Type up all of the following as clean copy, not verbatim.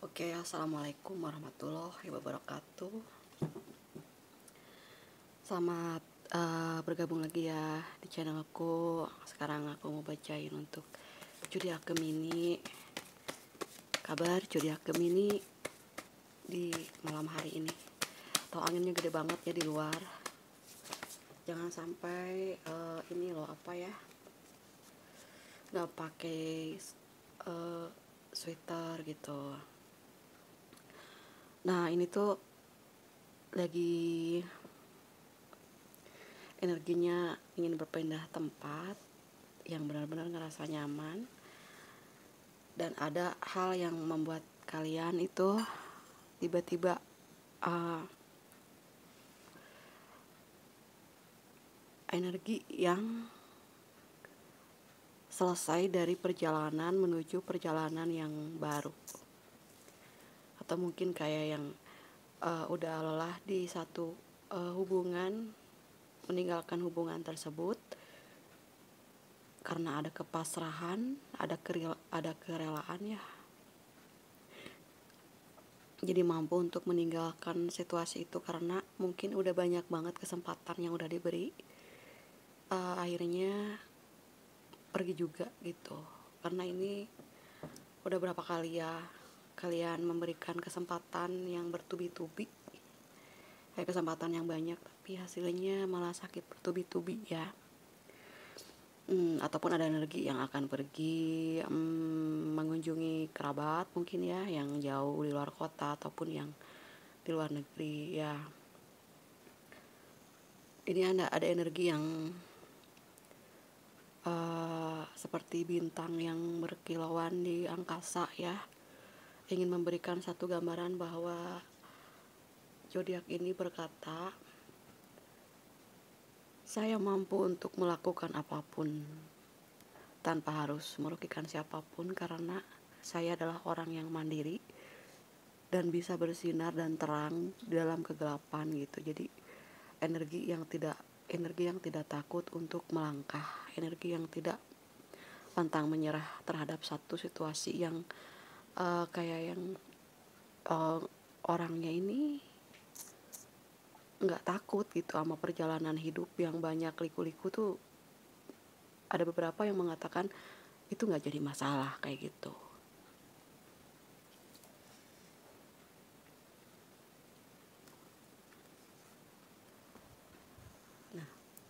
Oke, assalamualaikum warahmatullahi wabarakatuh. Selamat bergabung lagi ya di channel aku. Sekarang aku mau bacain untuk zodiak Gemini. Kabar zodiak Gemini di malam hari ini. Tahu anginnya gede banget ya di luar. Jangan sampai ini loh apa ya, nggak pakai sweater gitu. Nah ini tuh lagi energinya ingin berpindah tempat yang benar-benar ngerasa nyaman, dan ada hal yang membuat kalian itu tiba-tiba energi yang selesai dari perjalanan menuju perjalanan yang baru, atau mungkin kayak yang udah lelah di satu hubungan, meninggalkan hubungan tersebut karena ada kepasrahan, ada kerelaan ya. Jadi mampu untuk meninggalkan situasi itu karena mungkin udah banyak banget kesempatan yang udah diberi. Akhirnya pergi juga gitu. Karena ini udah berapa kali ya kalian memberikan kesempatan yang bertubi-tubi, kayak kesempatan yang banyak, tapi hasilnya malah sakit bertubi-tubi ya. Ataupun ada energi yang akan pergi mengunjungi kerabat mungkin ya, yang jauh di luar kota ataupun yang di luar negeri ya. Ini ada energi yang seperti bintang yang berkilauan di angkasa ya, ingin memberikan satu gambaran bahwa zodiak ini berkata, saya mampu untuk melakukan apapun tanpa harus merugikan siapapun karena saya adalah orang yang mandiri dan bisa bersinar dan terang dalam kegelapan gitu. Jadi energi yang tidak takut untuk melangkah, energi yang tidak pantang menyerah terhadap satu situasi yang kayak yang orangnya ini nggak takut gitu sama perjalanan hidup yang banyak liku-liku tuh. Ada beberapa yang mengatakan itu nggak jadi masalah kayak gitu. Nah,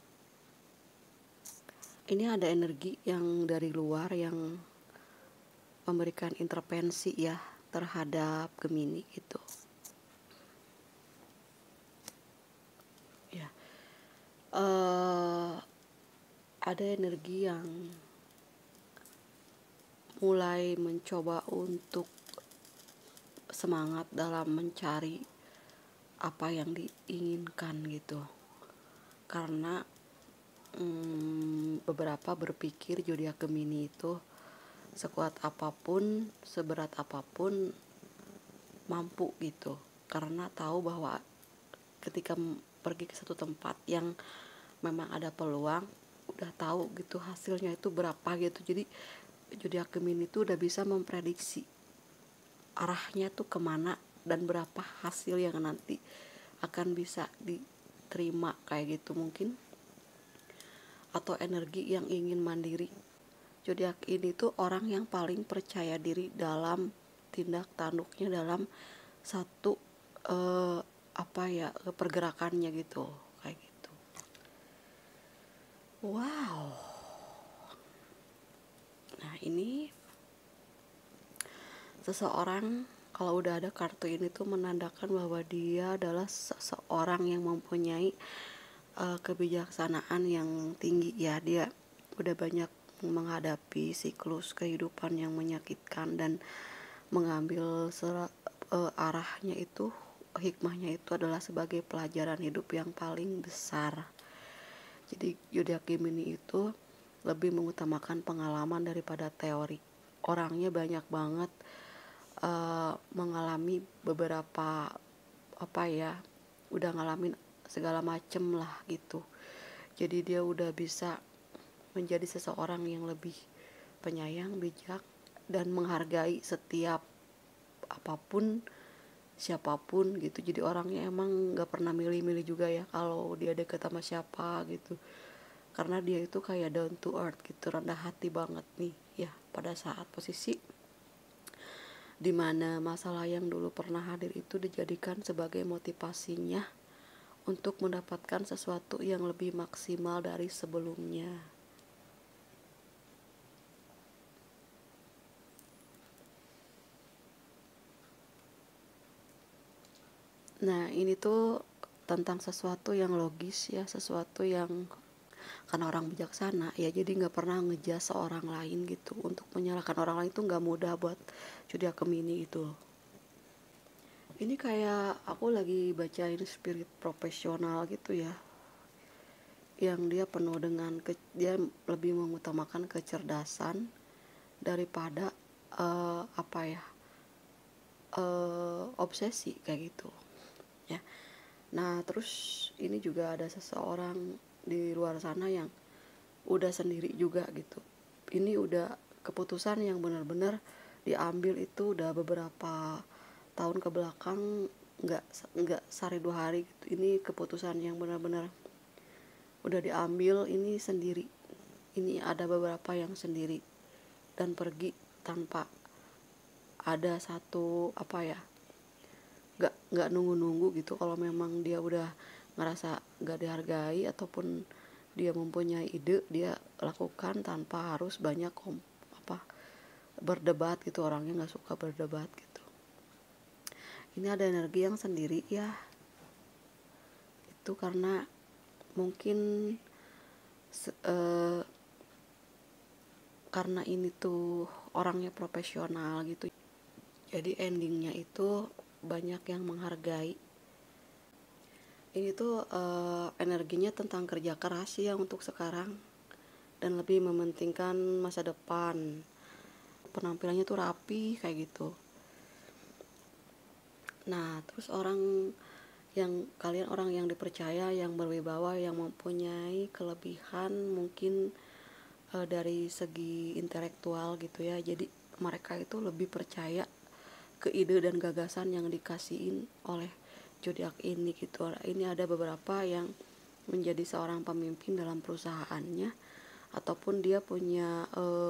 ini ada energi yang dari luar yang memberikan intervensi ya terhadap Gemini gitu. Ya, ada energi yang mulai mencoba untuk semangat dalam mencari apa yang diinginkan gitu. Karena beberapa berpikir zodiak Gemini itu sekuat apapun, seberat apapun mampu gitu. Karena tahu bahwa ketika pergi ke satu tempat yang memang ada peluang, udah tahu gitu hasilnya itu berapa gitu. Jadi zodiak Gemini itu udah bisa memprediksi arahnya tuh kemana dan berapa hasil yang nanti akan bisa diterima kayak gitu mungkin. Atau energi yang ingin mandiri. Zodiak ini tuh orang yang paling percaya diri dalam tindak tanduknya dalam satu pergerakannya gitu, kayak gitu. Wow. Nah ini seseorang, kalau udah ada kartu ini tuh menandakan bahwa dia adalah seseorang yang mempunyai kebijaksanaan yang tinggi ya. Dia udah banyak menghadapi siklus kehidupan yang menyakitkan dan mengambil arahnya itu, hikmahnya itu adalah sebagai pelajaran hidup yang paling besar. Jadi zodiak Gemini itu lebih mengutamakan pengalaman daripada teori. Orangnya banyak banget mengalami beberapa udah ngalamin segala macem lah gitu. Jadi dia udah bisa menjadi seseorang yang lebih penyayang, bijak, dan menghargai setiap apapun, siapapun gitu. Jadi orangnya emang nggak pernah milih-milih juga ya kalau dia deket sama siapa gitu, karena dia itu kayak down to earth gitu, rendah hati banget nih ya pada saat posisi dimana masalah yang dulu pernah hadir itu dijadikan sebagai motivasinya untuk mendapatkan sesuatu yang lebih maksimal dari sebelumnya. Nah ini tuh tentang sesuatu yang logis ya, sesuatu yang karena orang bijaksana ya, jadi nggak pernah ngejudge seorang lain gitu. Untuk menyalahkan orang lain itu nggak mudah buat Zodiac Gemini itu. Ini kayak aku lagi bacain spirit profesional gitu ya, yang dia penuh dengan dia lebih mengutamakan kecerdasan daripada apa ya, obsesi kayak gitu ya. Nah terus ini juga ada seseorang di luar sana yang udah sendiri juga gitu. Ini udah keputusan yang benar-benar diambil itu udah beberapa tahun ke belakang, nggak nggak sehari 2 hari gitu. Ini keputusan yang benar-benar udah diambil ini sendiri. Ini ada beberapa yang sendiri dan pergi tanpa ada satu apa ya, nggak nunggu-nunggu gitu. Kalau memang dia udah ngerasa nggak dihargai ataupun dia mempunyai ide, dia lakukan tanpa harus banyak berdebat gitu. Orangnya nggak suka berdebat gitu. Ini ada energi yang sendiri ya, itu karena mungkin karena ini tuh orangnya profesional gitu, jadi endingnya itu banyak yang menghargai. Ini tuh energinya tentang kerja keras ya untuk sekarang, dan lebih mementingkan masa depan. Penampilannya tuh rapi kayak gitu. Nah terus kalian orang yang dipercaya, yang berwibawa, yang mempunyai kelebihan mungkin dari segi intelektual gitu ya. Jadi mereka itu lebih percaya ke ide dan gagasan yang dikasihin oleh zodiak ini gitu. Ini ada beberapa yang menjadi seorang pemimpin dalam perusahaannya, ataupun dia punya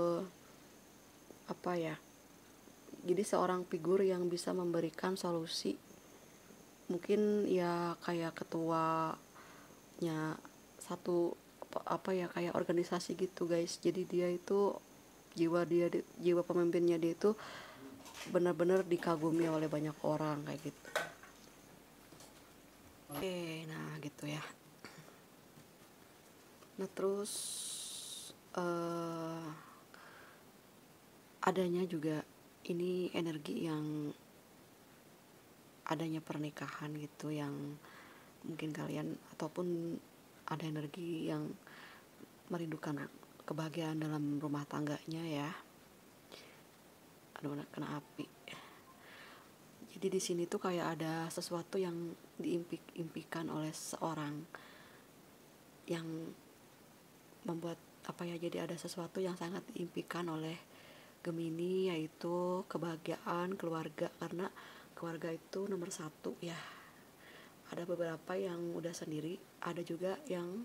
apa ya, jadi seorang figur yang bisa memberikan solusi, mungkin ya kayak ketuanya satu apa ya, kayak organisasi gitu guys. Jadi dia itu jiwa pemimpinnya dia itu benar-benar dikagumi oleh banyak orang kayak gitu. Oke, nah gitu ya. Nah terus adanya juga ini energi yang adanya pernikahan gitu, yang mungkin kalian ataupun ada energi yang merindukan kebahagiaan dalam rumah tangganya ya. Aduh kena api. Jadi di sini tuh kayak ada sesuatu yang diimpikan oleh seorang yang membuat apa ya, jadi ada sesuatu yang sangat diimpikan oleh Gemini, yaitu kebahagiaan keluarga, karena keluarga itu nomor satu ya. Ada beberapa yang udah sendiri, ada juga yang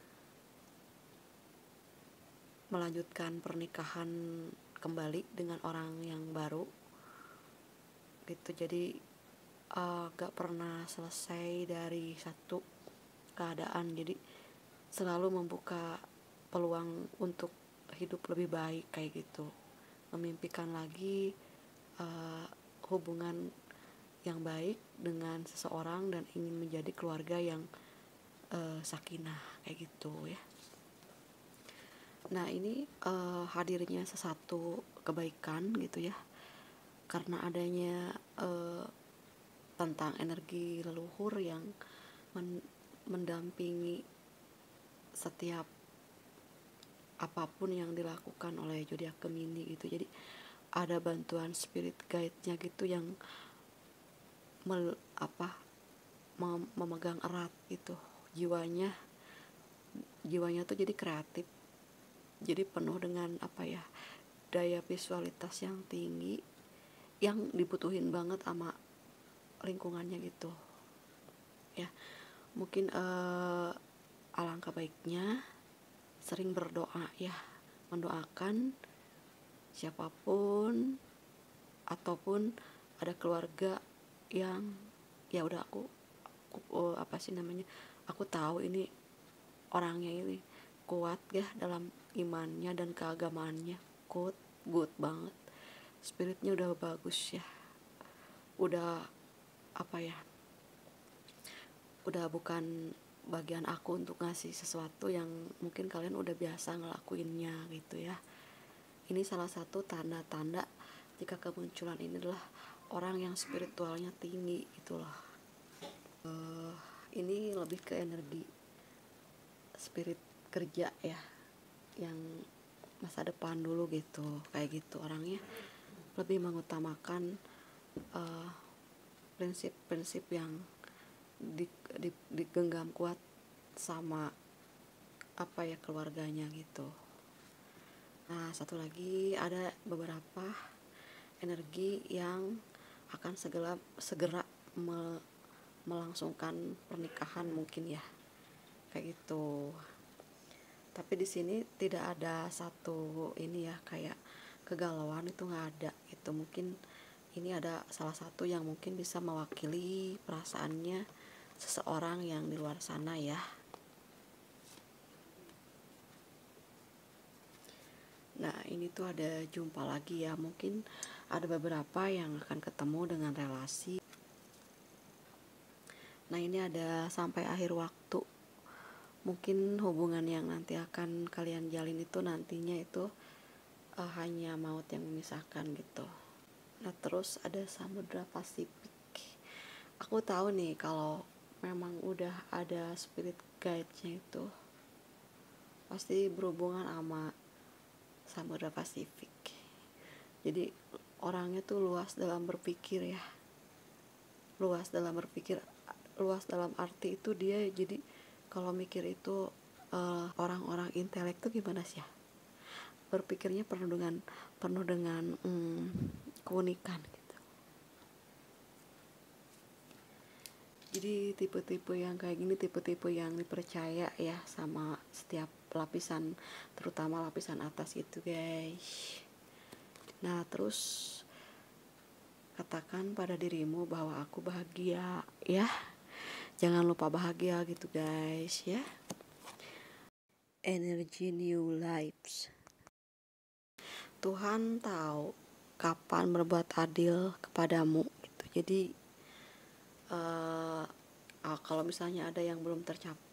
melanjutkan pernikahan kembali dengan orang yang baru gitu. Jadi gak pernah selesai dari satu keadaan, jadi selalu membuka peluang untuk hidup lebih baik kayak gitu, memimpikan lagi hubungan yang baik dengan seseorang dan ingin menjadi keluarga yang sakinah kayak gitu ya. Nah ini hadirnya sesuatu kebaikan gitu ya, karena adanya tentang energi leluhur yang mendampingi setiap apapun yang dilakukan oleh zodiak Gemini gitu. Jadi ada bantuan spirit guide-nya gitu yang memegang erat gitu jiwanya tuh, jadi kreatif, jadi penuh dengan apa ya, daya visualitas yang tinggi, yang dibutuhin banget sama lingkungannya gitu ya. Mungkin alangkah baiknya sering berdoa ya, mendoakan siapapun ataupun ada keluarga yang ya udah aku apa sih namanya, aku tahu ini orangnya ini kuat ya dalam imannya dan keagamaannya, good banget, spiritnya udah bagus ya, udah apa ya, udah bukan bagian aku untuk ngasih sesuatu yang mungkin kalian udah biasa ngelakuinnya gitu ya. Ini salah satu tanda-tanda jika kemunculan ini adalah orang yang spiritualnya tinggi itulah. Ini lebih ke energi spirit kerja ya, yang masa depan dulu gitu, kayak gitu orangnya lebih mengutamakan prinsip-prinsip yang digenggam kuat sama apa ya, keluarganya gitu. Nah, satu lagi ada beberapa energi yang akan segera melangsungkan pernikahan mungkin ya, kayak gitu. Tapi di sini tidak ada satu ini ya, kayak kegalauan itu nggak ada. Itu mungkin ini ada salah satu yang mungkin bisa mewakili perasaannya seseorang yang di luar sana ya. Nah, ini tuh ada jumpa lagi ya, mungkin ada beberapa yang akan ketemu dengan relasi. Nah, ini ada sampai akhir waktu. Mungkin hubungan yang nanti akan kalian jalin itu nantinya itu hanya maut yang memisahkan gitu. Nah, terus ada Samudra Pasifik. Aku tahu nih kalau memang udah ada spirit guide-nya itu pasti berhubungan sama Samudra Pasifik. Jadi orangnya tuh luas dalam berpikir ya. Luas dalam berpikir, luas dalam arti itu dia jadi kalau mikir itu orang-orang intelek tuh gimana sih ya? Berpikirnya penuh dengan keunikan gitu. Jadi tipe-tipe yang kayak gini tipe-tipe yang dipercaya ya sama setiap lapisan, terutama lapisan atas gitu guys. Nah, terus katakan pada dirimu bahwa aku bahagia ya. Jangan lupa bahagia gitu guys ya. Energy new lives. Tuhan tahu kapan berbuat adil kepadamu gitu. Jadi kalau misalnya ada yang belum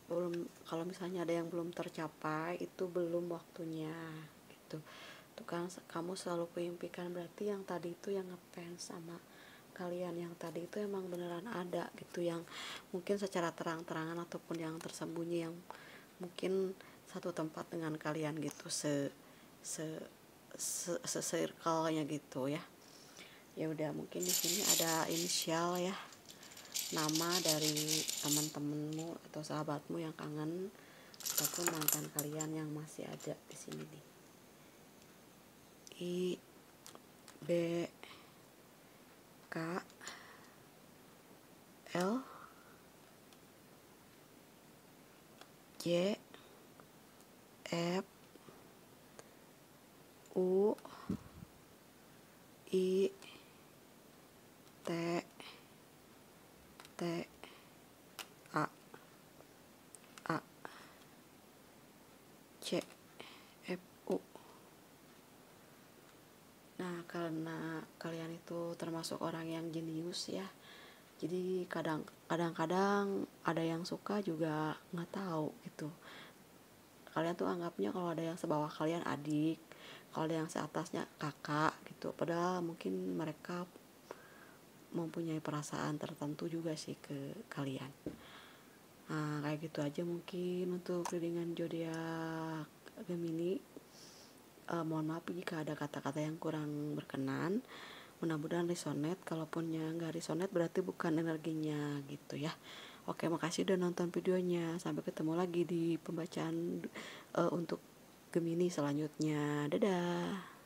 tercapai itu belum waktunya gitu. Tuh kan kamu selalu kuimpikan, berarti yang tadi itu yang ngefans sama kalian yang tadi itu emang beneran ada gitu, yang mungkin secara terang-terangan ataupun yang tersembunyi, yang mungkin satu tempat dengan kalian gitu, circle-nya gitu ya. Ya udah, mungkin di sini ada inisial ya, nama dari teman-temanmu atau sahabatmu yang kangen ataupun mantan kalian yang masih ada di sini nih. I B K L J F U I T T A A C F U. Nah, karena kalian itu termasuk orang yang jenius ya, jadi kadang-kadang ada yang suka juga nggak tahu gitu. Kalian tuh anggapnya kalau ada yang sebawah kalian adik, kalau ada yang seatasnya kakak gitu, padahal mungkin mereka mempunyai perasaan tertentu juga sih ke kalian. Nah, kayak gitu aja mungkin untuk readingan zodiak Gemini. Mohon maaf jika ada kata-kata yang kurang berkenan. Mudah-mudahan resonate. Kalaupun nggak resonate berarti bukan energinya gitu ya. Oke, makasih udah nonton videonya. Sampai ketemu lagi di pembacaan untuk Gemini selanjutnya. Dadah.